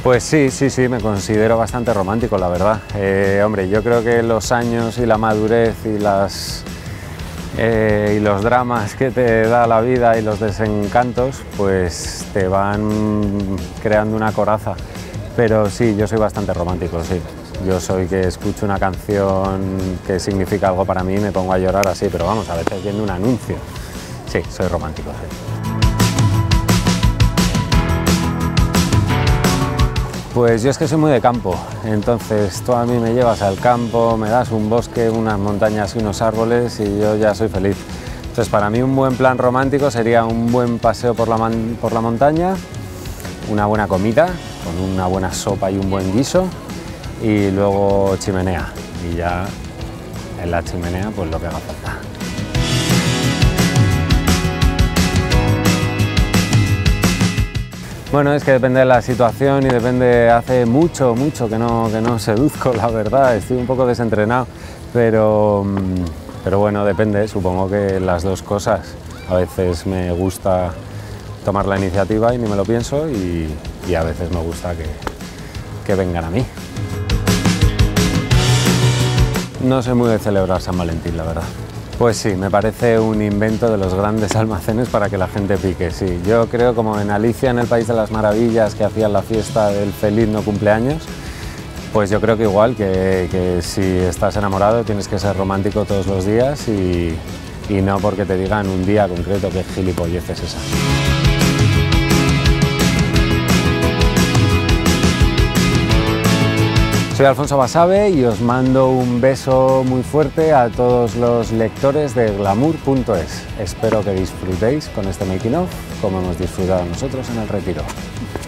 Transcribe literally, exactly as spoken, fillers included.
Pues sí, sí, sí, me considero bastante romántico, la verdad. Eh, hombre, yo creo que los años y la madurez y, las, eh, y los dramas que te da la vida y los desencantos, pues te van creando una coraza. Pero sí, yo soy bastante romántico, sí. Yo soy que escucho una canción que significa algo para mí y me pongo a llorar así, pero vamos, a veces viendo un anuncio. Sí, soy romántico, sí. Pues yo es que soy muy de campo, entonces tú a mí me llevas al campo, me das un bosque, unas montañas y unos árboles y yo ya soy feliz. Entonces para mí un buen plan romántico sería un buen paseo por la, man por la montaña, una buena comida, con una buena sopa y un buen guiso y luego chimenea. Y ya en la chimenea pues lo que haga falta. Bueno, es que depende de la situación y depende, hace mucho, mucho que no, que no seduzco, la verdad, estoy un poco desentrenado, pero, pero bueno, depende, supongo que las dos cosas. A veces me gusta tomar la iniciativa y ni me lo pienso y, y a veces me gusta que, que vengan a mí. No soy muy de celebrar San Valentín, la verdad. Pues sí, me parece un invento de los grandes almacenes para que la gente pique, sí. Yo creo, como en Alicia en el País de las Maravillas, que hacían la fiesta del feliz no cumpleaños, pues yo creo que igual, que, que si estás enamorado tienes que ser romántico todos los días y, y no porque te digan un día concreto qué gilipollez es esa. Soy Alfonso Basabe y os mando un beso muy fuerte a todos los lectores de glamour punto es. Espero que disfrutéis con este making of como hemos disfrutado nosotros en el retiro.